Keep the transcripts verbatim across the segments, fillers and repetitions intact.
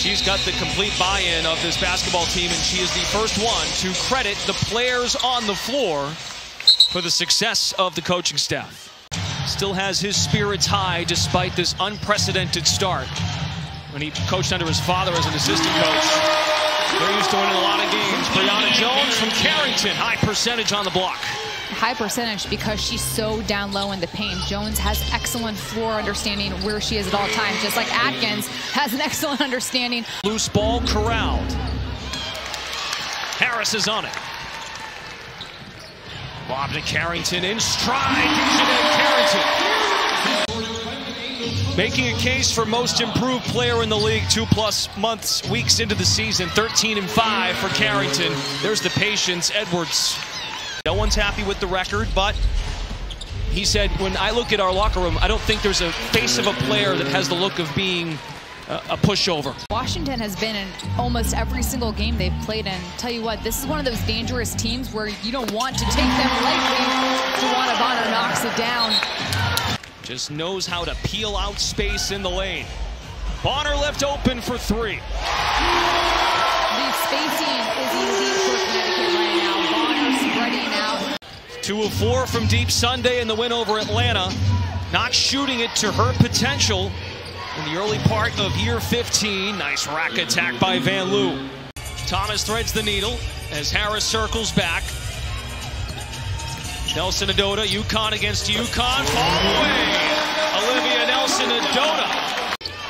She's got the complete buy-in of this basketball team, and she is the first one to credit the players on the floor for the success of the coaching staff. Still has his spirits high despite this unprecedented start. When he coached under his father as an assistant coach, they're used to winning a lot of games. Brianna Jones from Carrington, high percentage on the block. High percentage because she's so down low in the paint. Jones has excellent floor understanding where she is at all times, just like Atkins has an excellent understanding. Loose ball corralled. Harris is on it. Lob to Carrington in stride. Carrington. Making a case for most improved player in the league two plus months, weeks into the season. thirteen and five for Carrington. There's the patience. Edwards. No one's happy with the record, but he said, when I look at our locker room, I don't think there's a face of a player that has the look of being a, a pushover. Washington has been in almost every single game they've played in. Tell you what, this is one of those dangerous teams where you don't want to take them lightly. DeWanna Bonner knocks it down. Just knows how to peel out space in the lane. Bonner left open for three. The spacing is elite for Connecticut right now. Bonner spreading out. Two of four from deep Sunday in the win over Atlanta. Not shooting it to her potential in the early part of year fifteen. Nice rack attack by Van Loo. Thomas threads the needle as Harris circles back. Nelson Adota, UConn against UConn. Fall away. Olivia Nelson Adota.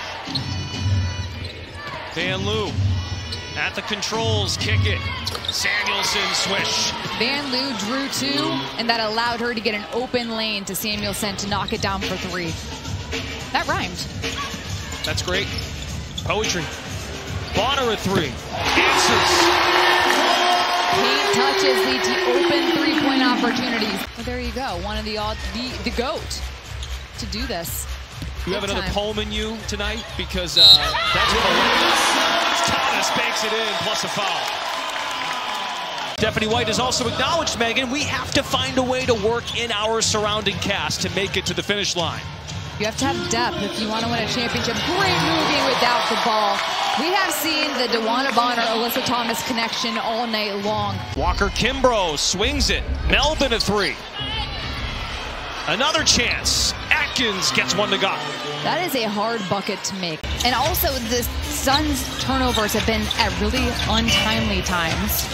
Van Loo at the controls, kick it. Samuelson swish. Van Loo drew two, and that allowed her to get an open lane to Samuelson to knock it down for three. That rhymed. That's great. Poetry. Bonner at three. Answers. Paint touches lead to open three-point opportunities. Well, there you go. One of the odd, the, the GOAT to do this. You have Good another time. poem in you tonight? Because uh, that's hilarious. Thomas banks it in, plus a foul. Stephanie White has also acknowledged, Megan, we have to find a way to work in our surrounding cast to make it to the finish line. You have to have depth if you want to win a championship. Great movie without the ball. We have seen the DeWanna Bonner, Alyssa Thomas connection all night long. Walker Kimbrough swings it. Melvin a three. Another chance. Atkins gets one to go. That is a hard bucket to make. And also, the Suns' turnovers have been at really untimely times.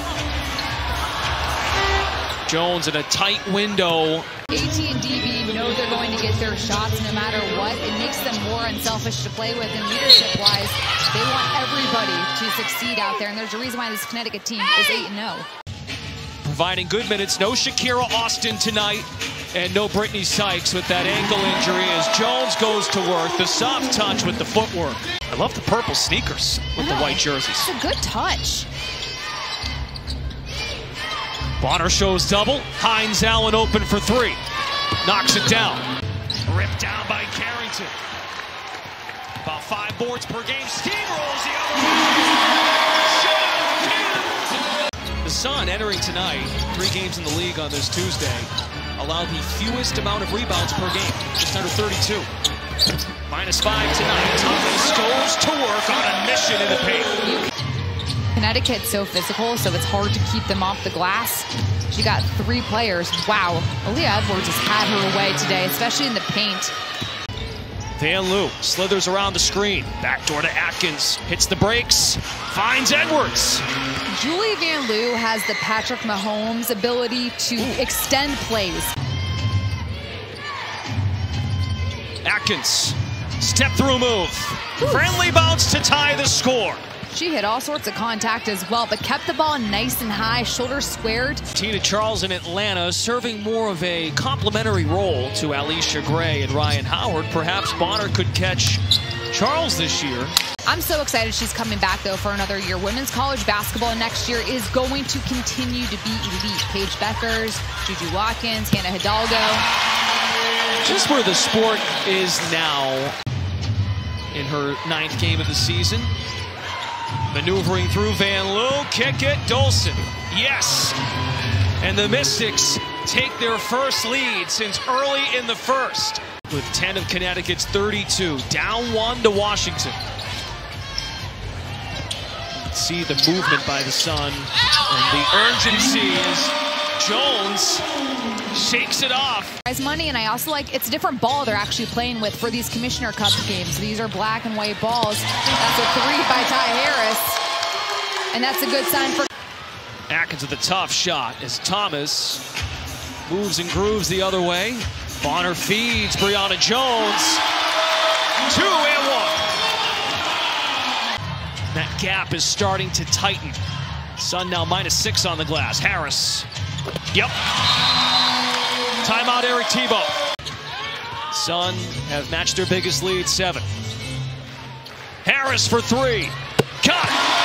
Jones in a tight window. AT and D B know they're going to get their shots no matter what. It makes them more unselfish to play with, and leadership-wise, they want everybody to succeed out there. And there's a reason why this Connecticut team is eight and oh. Providing good minutes. No Shakira Austin tonight, and no Brittany Sykes with that ankle injury as Jones goes to work. The soft touch with the footwork. I love the purple sneakers with the white jerseys. It's a good touch. Bonner shows double. Hines Allen open for three. Knocks it down. Ripped down by Carrington. About five boards per game. Steamrolls the other way. The Sun entering tonight, three games in the league on this Tuesday, allowed the fewest amount of rebounds per game, just under thirty-two. Minus five tonight. Thomas goes to work on a mission in the paint. Connecticut's so physical, so it's hard to keep them off the glass. She got three players. Wow. Aaliyah Edwards has had her way today, especially in the paint. Van Loo slithers around the screen. Backdoor to Atkins. Hits the brakes. Finds Edwards. Julie Van Loo has the Patrick Mahomes ability to Ooh. extend plays. Atkins. Step through move. Ooh. Friendly bounce to tie the score. She hit all sorts of contact as well, but kept the ball nice and high, shoulders squared. Tina Charles in Atlanta serving more of a complementary role to Alicia Gray and Ryan Howard. Perhaps Bonner could catch Charles this year. I'm so excited she's coming back, though, for another year. Women's college basketball next year is going to continue to be elite. Paige Beckers, Juju Watkins, Hannah Hidalgo. Just where the sport is now in her ninth game of the season. Maneuvering through Van Loo, kick it, Dolson. Yes! And the Mystics take their first lead since early in the first. With ten of Connecticut's thirty-two, down one to Washington. see the movement by the Sun and the urgency as Jones shakes it off. Prize money, and I also like it's a different ball they're actually playing with for these Commissioner Cup games. These are black and white balls. That's a three by Ty Harris, and that's a good sign for Atkins with a tough shot as Thomas moves and grooves the other way. Bonner feeds Brianna Jones. Two and one. That gap is starting to tighten. Sun now minus six on the glass. Harris. Yep. Timeout, Eric Tebow. Sun have matched their biggest lead, seven. Harris for three. Got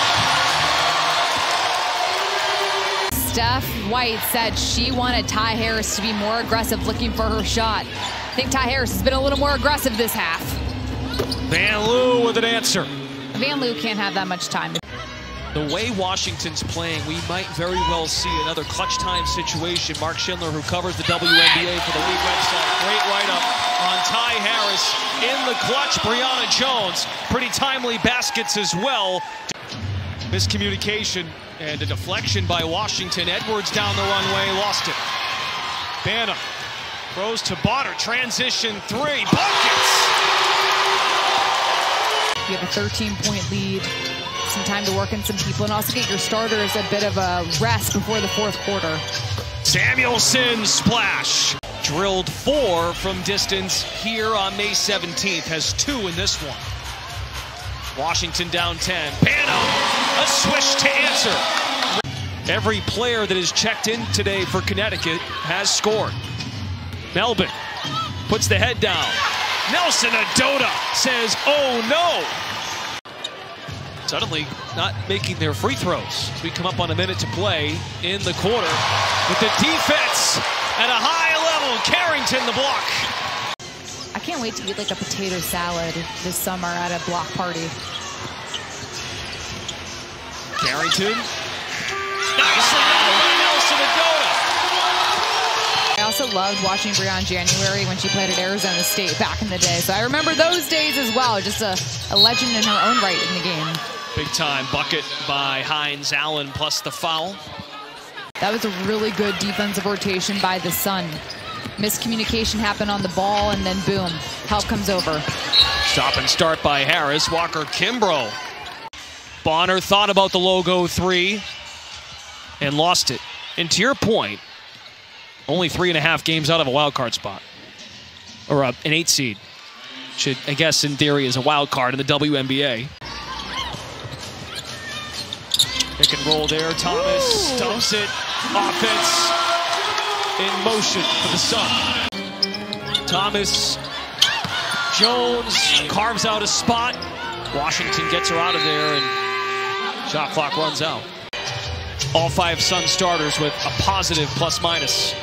it. Steph White said she wanted Ty Harris to be more aggressive looking for her shot. I think Ty Harris has been a little more aggressive this half. Van Loo with an answer. Van Loo can't have that much time. The way Washington's playing, we might very well see another clutch time situation. Mark Schindler, who covers the W N B A for the league website. Great write-up on Ty Harris in the clutch. Brianna Jones, pretty timely baskets as well. Miscommunication and a deflection by Washington. Edwards down the runway, lost it. Banham throws to Bonner, transition three, buckets! You have a thirteen point lead, some time to work in some people, and also get your starters a bit of a rest before the fourth quarter. Samuelson splash. Drilled four from distance here on May seventeenth. Has two in this one. Washington down ten. Banham, a swish to answer. Every player that has checked in today for Connecticut has scored. Melvin puts the head down. Nelson Adota says, oh no. Suddenly not making their free throws. We come up on a minute to play in the quarter with the defense at a high level. Carrington the block. I can't wait to eat like a potato salad this summer at a block party. Carrington. Nicely done by Nelson Adota. I also loved watching Breon January when she played at Arizona State back in the day. So I remember those days as well. Just a, a legend in her own right in the game. Big time bucket by Hines Allen plus the foul. That was a really good defensive rotation by the Sun. Miscommunication happened on the ball, and then boom, help comes over. Stop and start by Harris. Walker Kimbrough. Bonner thought about the logo three and lost it. And to your point, only three and a half games out of a wild card spot. Or uh, an eight seed. Should, I guess, in theory, is a wild card in the W N B A. Pick and roll there. Thomas stumps it. Offense in motion for the Sun. Thomas. Jones carves out a spot. Washington gets her out of there, and shot clock runs out. All five Sun starters with a positive plus-minus.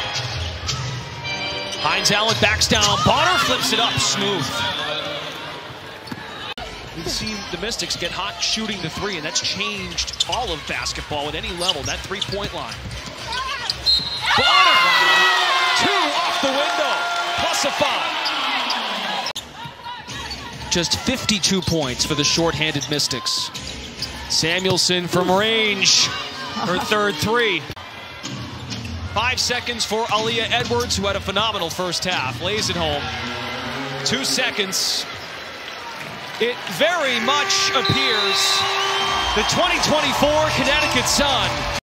Hines Allen backs down. Bonner flips it up smooth. We've seen the Mystics get hot shooting the three, and that's changed all of basketball at any level. That three-point line. Bonner! Two off the window, plus a foul. Just fifty-two points for the short-handed Mystics. Samuelson from range. Her third three. Five seconds for Aaliyah Edwards, who had a phenomenal first half. Lays it home. Two seconds. It very much appears the twenty twenty-four Connecticut Sun